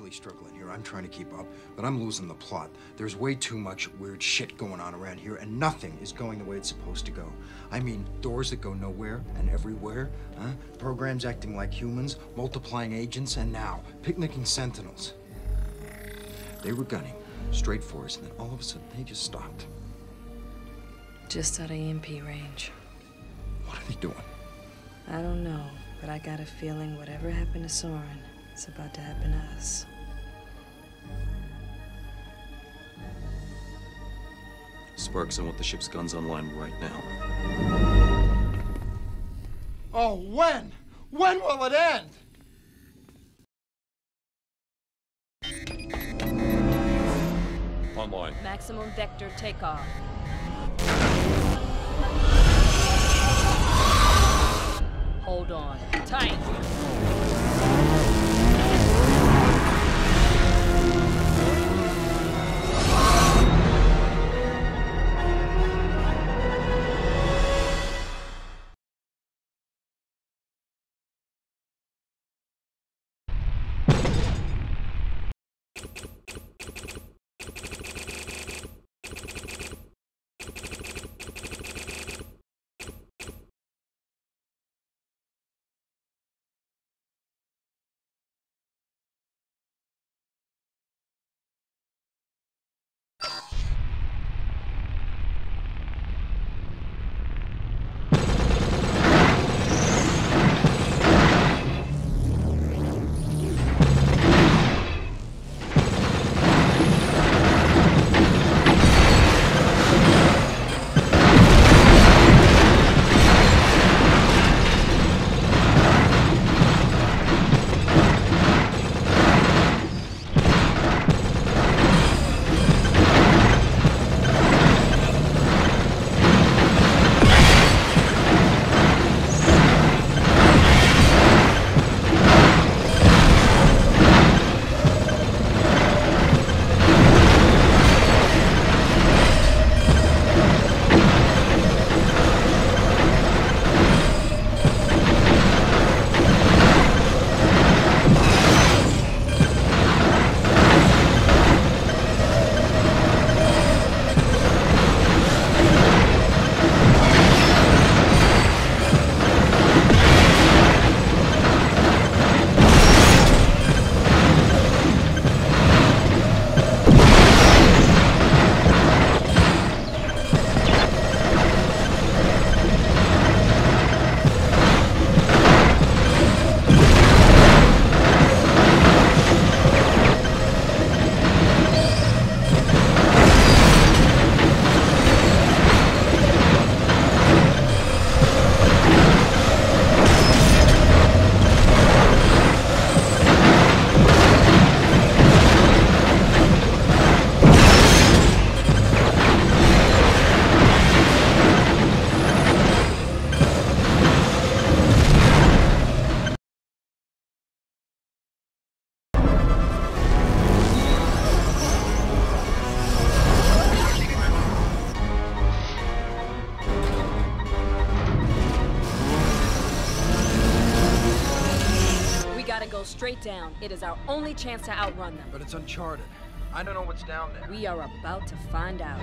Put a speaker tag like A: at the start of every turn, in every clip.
A: really struggling here. I'm trying to keep up, but I'm losing the plot. There's way too much weird shit going on around here, and nothing is going the way it's supposed to go. I mean, doors that go nowhere and everywhere, programs acting like humans, multiplying agents, and now, picnicking sentinels. They were gunning straight for us, and then all of a sudden, they just stopped.
B: Just out of EMP range.
A: What are they doing?
B: I don't know, but I got a feeling whatever happened to Soren, it's about to happen to us.
C: Sparks, I want the ship's guns online right now.
A: Oh, when? When will it end?
C: Online.
D: Maximum vector takeoff. Hold on. Tight. Go straight down. It is our only chance to outrun them.
A: But it's uncharted. I don't know what's down there.
D: We are about to find out.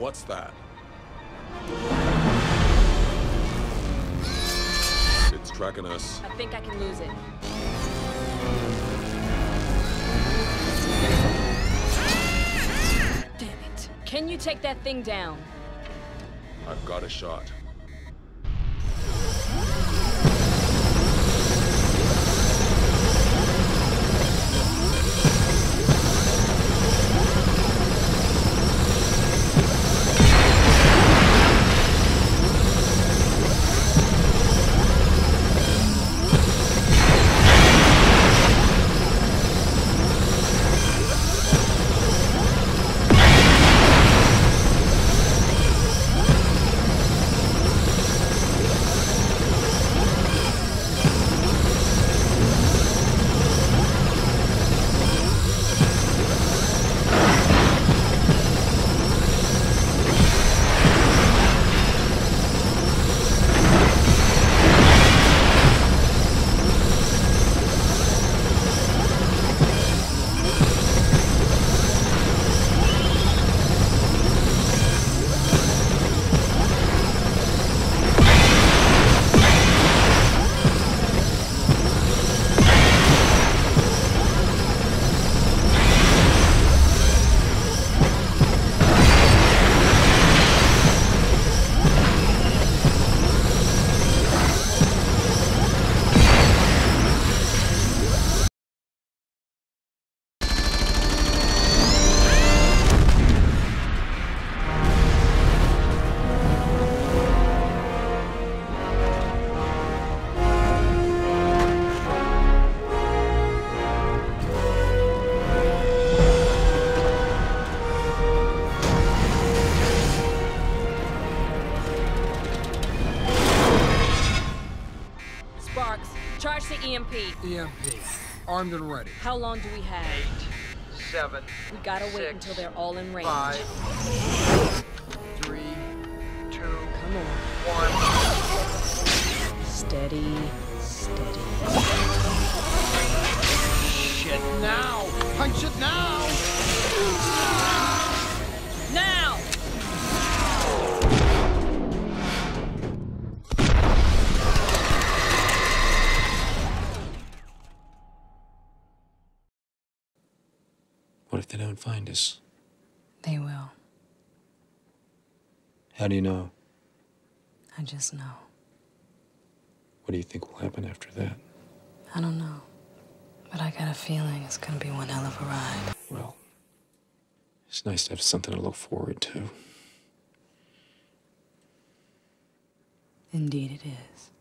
E: What's that? It's tracking us.
D: I think I can lose it. Damn it. Can you take that thing down?
E: I've got a shot.
D: Sparks, charge the EMP.
F: EMP. Armed and ready.
D: How long do we have?
F: 8, 7.
D: We gotta wait
F: 6,
D: until they're all in range.
F: 5, 3, 2,
D: Come on.
F: 1.
D: Steady, steady.
F: Shit now! Punch it now!
D: Now!
C: What if they don't find us?
B: They will.
C: How do you know?
B: I just know.
C: What do you think will happen after that?
B: I don't know. But I got a feeling it's gonna be one hell of a ride.
C: Well, it's nice to have something to look forward to.
B: Indeed it is.